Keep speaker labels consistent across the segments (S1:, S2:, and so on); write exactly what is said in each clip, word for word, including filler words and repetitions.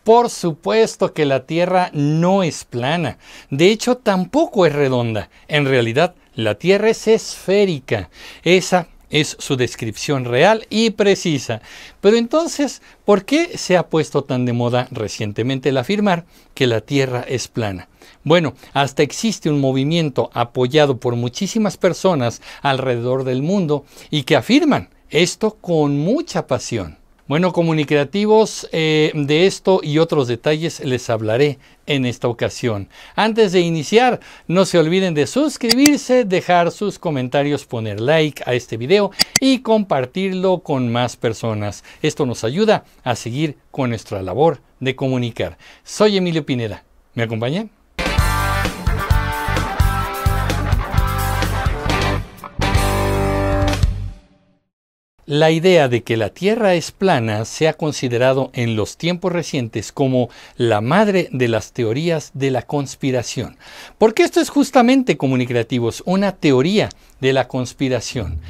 S1: Por supuesto que la Tierra no es plana. De hecho, tampoco es redonda. En realidad, la Tierra es esférica. Esa es su descripción real y precisa. Pero entonces, ¿por qué se ha puesto tan de moda recientemente el afirmar que la Tierra es plana? Bueno, hasta existe un movimiento apoyado por muchísimas personas alrededor del mundo y que afirman esto con mucha pasión. Bueno, comunicativos, eh, de esto y otros detalles les hablaré en esta ocasión. Antes de iniciar, no se olviden de suscribirse, dejar sus comentarios, poner like a este video y compartirlo con más personas. Esto nos ayuda a seguir con nuestra labor de comunicar. Soy Emilio Pineda. ¿Me acompañan? La idea de que la Tierra es plana se ha considerado en los tiempos recientes como la madre de las teorías de la conspiración. Porque esto es justamente, comunicativos, una teoría de la conspiración.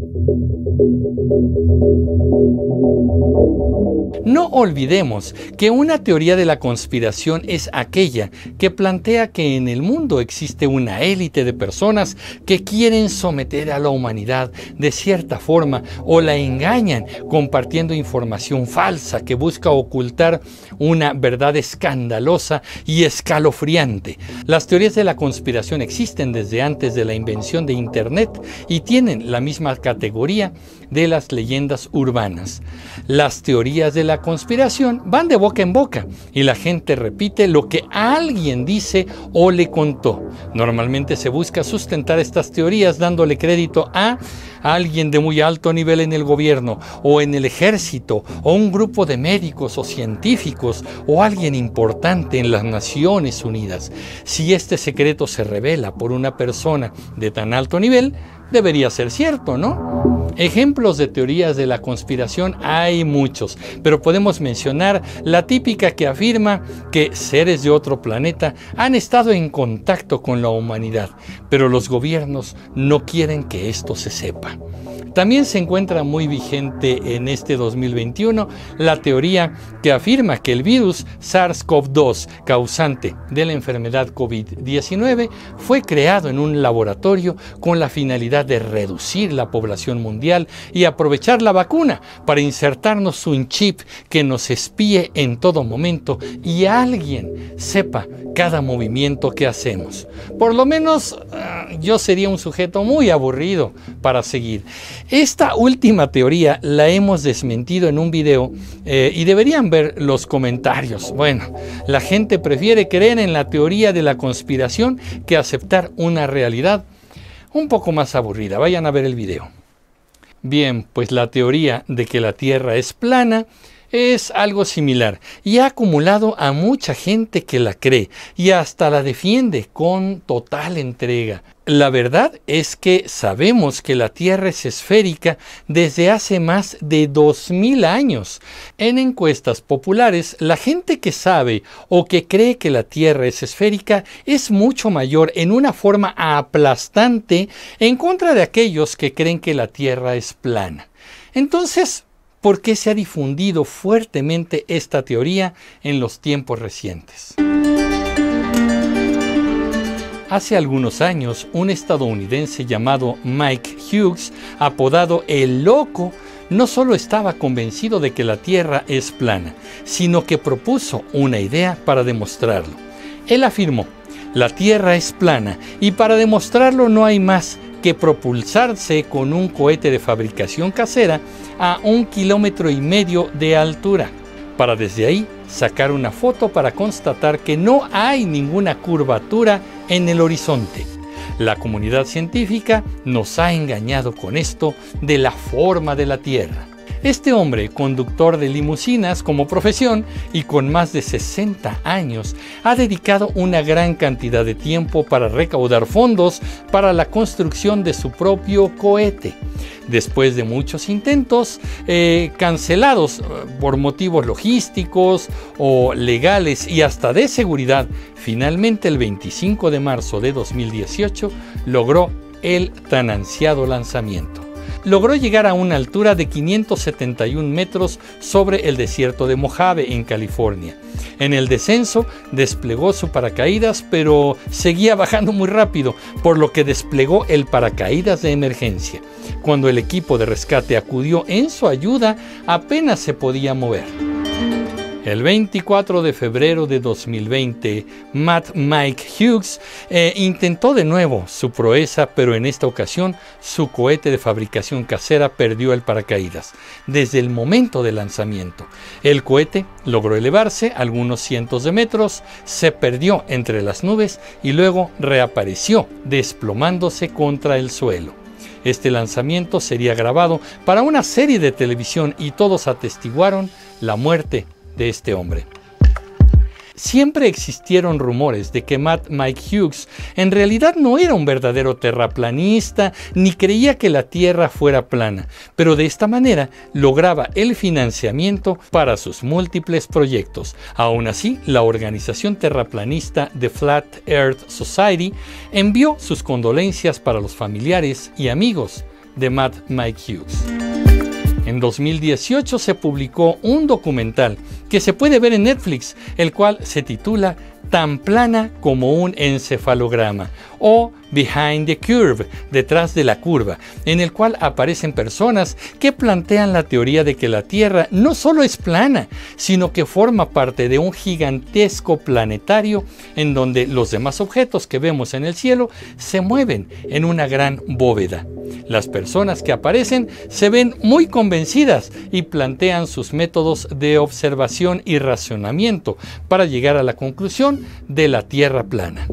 S1: No olvidemos que una teoría de la conspiración es aquella que plantea que en el mundo existe una élite de personas que quieren someter a la humanidad de cierta forma o la engañan compartiendo información falsa que busca ocultar una verdad escandalosa y escalofriante. Las teorías de la conspiración existen desde antes de la invención de Internet y tienen la misma categoría de las leyendas urbanas. Las teorías de la conspiración van de boca en boca y la gente repite lo que alguien dice o le contó. Normalmente se busca sustentar estas teorías dándole crédito a alguien de muy alto nivel en el gobierno o en el ejército o un grupo de médicos o científicos o alguien importante en las Naciones Unidas. Si este secreto se revela por una persona de tan alto nivel, debería ser cierto, ¿no? Ejemplos de teorías de la conspiración hay muchos, pero podemos mencionar la típica que afirma que seres de otro planeta han estado en contacto con la humanidad, pero los gobiernos no quieren que esto se sepa. También se encuentra muy vigente en este dos mil veintiuno la teoría que afirma que el virus SARS CoV dos, causante de la enfermedad COVID diecinueve, fue creado en un laboratorio con la finalidad de reducir la población mundial y aprovechar la vacuna para insertarnos un chip que nos espíe en todo momento y alguien sepa cada movimiento que hacemos. Por lo menos uh, yo sería un sujeto muy aburrido para seguir. Esta última teoría la hemos desmentido en un video eh, y deberían ver los comentarios. Bueno, la gente prefiere creer en la teoría de la conspiración que aceptar una realidad un poco más aburrida. Vayan a ver el video. Bien, pues la teoría de que la Tierra es plana es algo similar y ha acumulado a mucha gente que la cree y hasta la defiende con total entrega. La verdad es que sabemos que la Tierra es esférica desde hace más de dos mil años. En encuestas populares, la gente que sabe o que cree que la Tierra es esférica es mucho mayor en una forma aplastante en contra de aquellos que creen que la Tierra es plana. Entonces, ¿por qué se ha difundido fuertemente esta teoría en los tiempos recientes? Hace algunos años, un estadounidense llamado Mike Hughes, apodado El Loco, no solo estaba convencido de que la Tierra es plana, sino que propuso una idea para demostrarlo. Él afirmó: la Tierra es plana y para demostrarlo no hay más que propulsarse con un cohete de fabricación casera a un kilómetro y medio de altura, para desde ahí sacar una foto para constatar que no hay ninguna curvatura en el horizonte. La comunidad científica nos ha engañado con esto de la forma de la Tierra. Este hombre, conductor de limusinas como profesión y con más de sesenta años, ha dedicado una gran cantidad de tiempo para recaudar fondos para la construcción de su propio cohete. Después de muchos intentos eh, cancelados por motivos logísticos o legales y hasta de seguridad, finalmente el veinticinco de marzo de dos mil dieciocho logró el tan ansiado lanzamiento. Logró llegar a una altura de quinientos setenta y un metros sobre el desierto de Mojave, en California. En el descenso desplegó su paracaídas, pero seguía bajando muy rápido, por lo que desplegó el paracaídas de emergencia. Cuando el equipo de rescate acudió en su ayuda, apenas se podía mover. El veinticuatro de febrero de dos mil veinte, Matt Mike Hughes eh, intentó de nuevo su proeza, pero en esta ocasión su cohete de fabricación casera perdió el paracaídas desde el momento del lanzamiento. El cohete logró elevarse algunos cientos de metros, se perdió entre las nubes y luego reapareció desplomándose contra el suelo. Este lanzamiento sería grabado para una serie de televisión y todos atestiguaron la muerte de este hombre. Siempre existieron rumores de que Matt Mike Hughes en realidad no era un verdadero terraplanista ni creía que la Tierra fuera plana, pero de esta manera lograba el financiamiento para sus múltiples proyectos. Aún así, la organización terraplanista The Flat Earth Society envió sus condolencias para los familiares y amigos de Matt Mike Hughes. En dos mil dieciocho se publicó un documental que se puede ver en Netflix, el cual se titula Tan plana como un encefalograma o Behind the Curve, detrás de la curva, en el cual aparecen personas que plantean la teoría de que la Tierra no solo es plana, sino que forma parte de un gigantesco planetario en donde los demás objetos que vemos en el cielo se mueven en una gran bóveda. Las personas que aparecen se ven muy convencidas y plantean sus métodos de observación y razonamiento para llegar a la conclusión de la Tierra plana.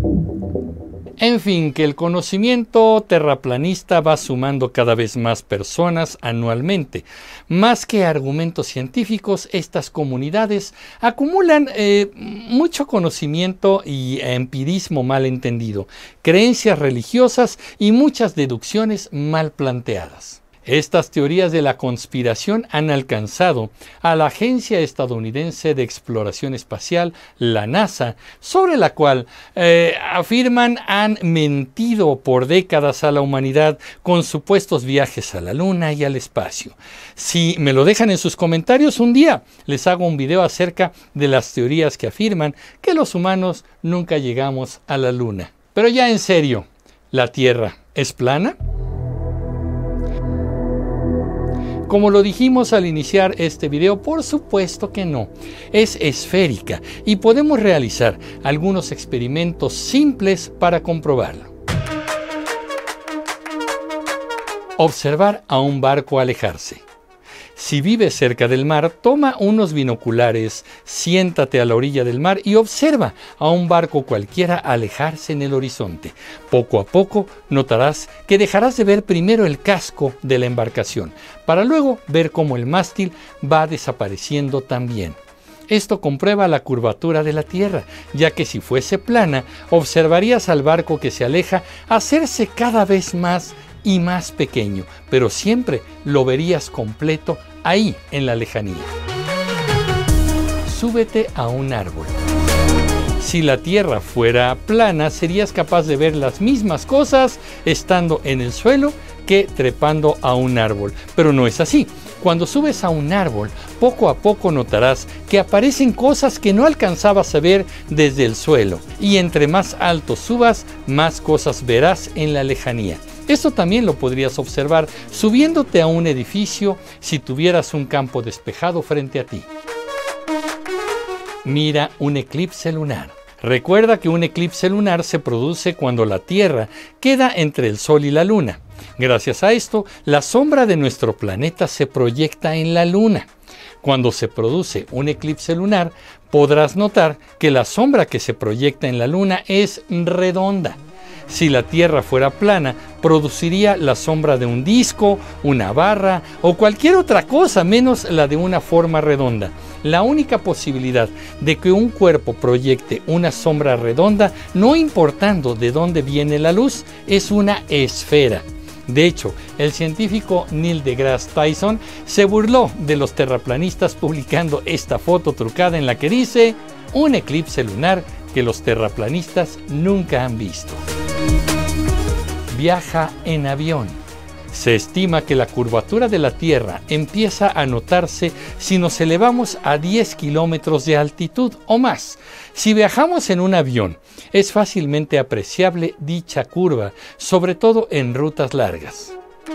S1: En fin, que el conocimiento terraplanista va sumando cada vez más personas anualmente. Más que argumentos científicos, estas comunidades acumulan eh, mucho conocimiento y empirismo mal entendido, creencias religiosas y muchas deducciones mal planteadas. Estas teorías de la conspiración han alcanzado a la Agencia Estadounidense de Exploración Espacial, la NASA, sobre la cual eh, afirman han mentido por décadas a la humanidad con supuestos viajes a la Luna y al espacio. Si me lo dejan en sus comentarios, un día les hago un video acerca de las teorías que afirman que los humanos nunca llegamos a la Luna. Pero ya en serio, ¿la Tierra es plana? Como lo dijimos al iniciar este video, por supuesto que no. Es esférica y podemos realizar algunos experimentos simples para comprobarlo. Observar a un barco alejarse. Si vives cerca del mar, toma unos binoculares, siéntate a la orilla del mar y observa a un barco cualquiera alejarse en el horizonte. Poco a poco notarás que dejarás de ver primero el casco de la embarcación, para luego ver cómo el mástil va desapareciendo también. Esto comprueba la curvatura de la Tierra, ya que si fuese plana, observarías al barco que se aleja hacerse cada vez más y más pequeño, pero siempre lo verías completo ahí en la lejanía. Súbete a un árbol. Si la Tierra fuera plana, serías capaz de ver las mismas cosas estando en el suelo que trepando a un árbol, pero no es así. Cuando subes a un árbol, poco a poco notarás que aparecen cosas que no alcanzabas a ver desde el suelo, y entre más alto subas, más cosas verás en la lejanía. Esto también lo podrías observar subiéndote a un edificio si tuvieras un campo despejado frente a ti. Mira un eclipse lunar. Recuerda que un eclipse lunar se produce cuando la Tierra queda entre el Sol y la Luna. Gracias a esto, la sombra de nuestro planeta se proyecta en la Luna. Cuando se produce un eclipse lunar, podrás notar que la sombra que se proyecta en la Luna es redonda. Si la Tierra fuera plana, produciría la sombra de un disco, una barra o cualquier otra cosa menos la de una forma redonda. La única posibilidad de que un cuerpo proyecte una sombra redonda, no importando de dónde viene la luz, es una esfera. De hecho, el científico Neil deGrasse Tyson se burló de los terraplanistas publicando esta foto trucada en la que dice: un eclipse lunar que los terraplanistas nunca han visto. Viaja en avión. Se estima que la curvatura de la Tierra empieza a notarse si nos elevamos a diez kilómetros de altitud o más. Si viajamos en un avión, es fácilmente apreciable dicha curva, sobre todo en rutas largas.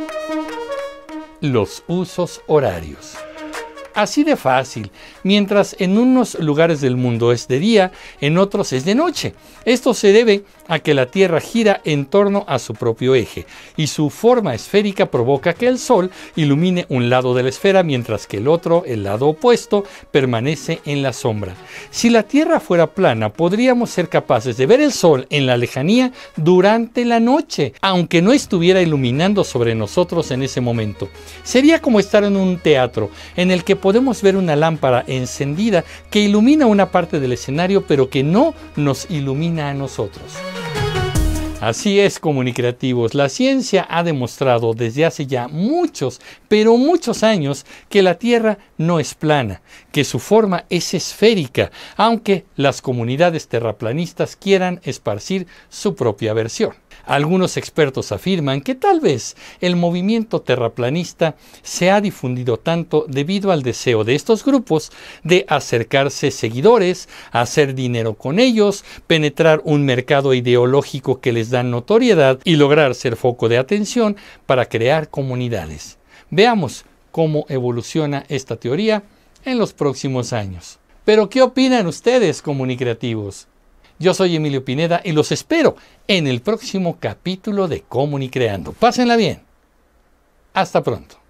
S1: Los usos horarios. Así de fácil, mientras en unos lugares del mundo es de día, en otros es de noche. Esto se debe a que la Tierra gira en torno a su propio eje y su forma esférica provoca que el Sol ilumine un lado de la esfera mientras que el otro, el lado opuesto, permanece en la sombra. Si la Tierra fuera plana, podríamos ser capaces de ver el Sol en la lejanía durante la noche, aunque no estuviera iluminando sobre nosotros en ese momento. Sería como estar en un teatro en el que podemos ver una lámpara encendida que ilumina una parte del escenario pero que no nos ilumina a nosotros. Así es, comunicreativos, la ciencia ha demostrado desde hace ya muchos, pero muchos años que la Tierra no es plana, que su forma es esférica, aunque las comunidades terraplanistas quieran esparcir su propia versión. Algunos expertos afirman que tal vez el movimiento terraplanista se ha difundido tanto debido al deseo de estos grupos de acercarse seguidores, hacer dinero con ellos, penetrar un mercado ideológico que les da notoriedad y lograr ser foco de atención para crear comunidades. Veamos cómo evoluciona esta teoría en los próximos años. Pero, ¿qué opinan ustedes, comunicreativos? Yo soy Emilio Pineda y los espero en el próximo capítulo de Comunicreando. Pásenla bien. Hasta pronto.